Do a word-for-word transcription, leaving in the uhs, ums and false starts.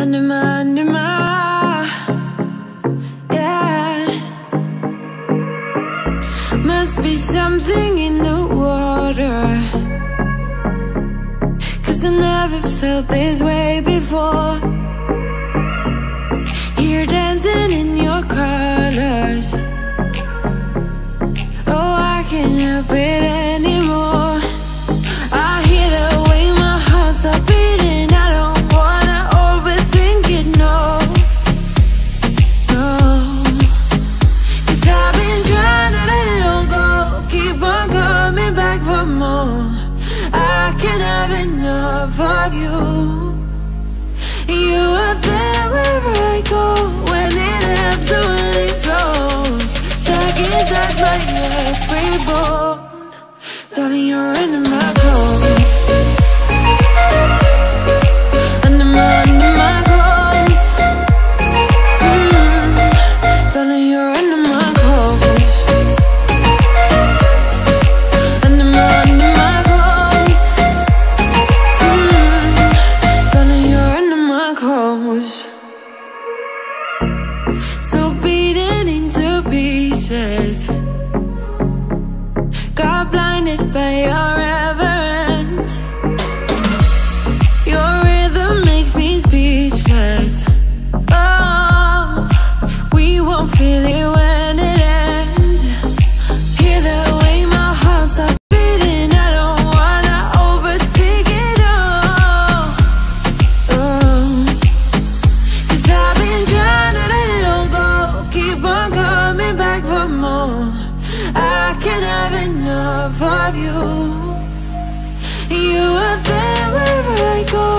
Under my, under my, yeah. Must be something in the water, 'cause I never felt this way before. You're dancing in your colors. Oh, I can't help it anymore. I hear the way my heart's a beating. I don't wanna overthink it, no, no. 'Cause I've been trying to let it all go, keep on coming back for more. I can't have enough of you. You are there wherever I go, when it ebbs and when it flows. Stuck inside my every bone. Darling, you're under my clothes. Under my, under my clothes. mm. Darling, you're under my clothes. Under my, under my clothes. mm. Darling, you're under my clothes. So beaten into pieces, got blinded by your reverence. Your rhythm makes me speechless. Oh, we won't feel it when it ends. Hear the way my heart's a beating. I don't wanna overthink it all. Oh, 'cause I've been trying to let it all go, keep on coming back for more. I can't have enough of you. You are there wherever I go,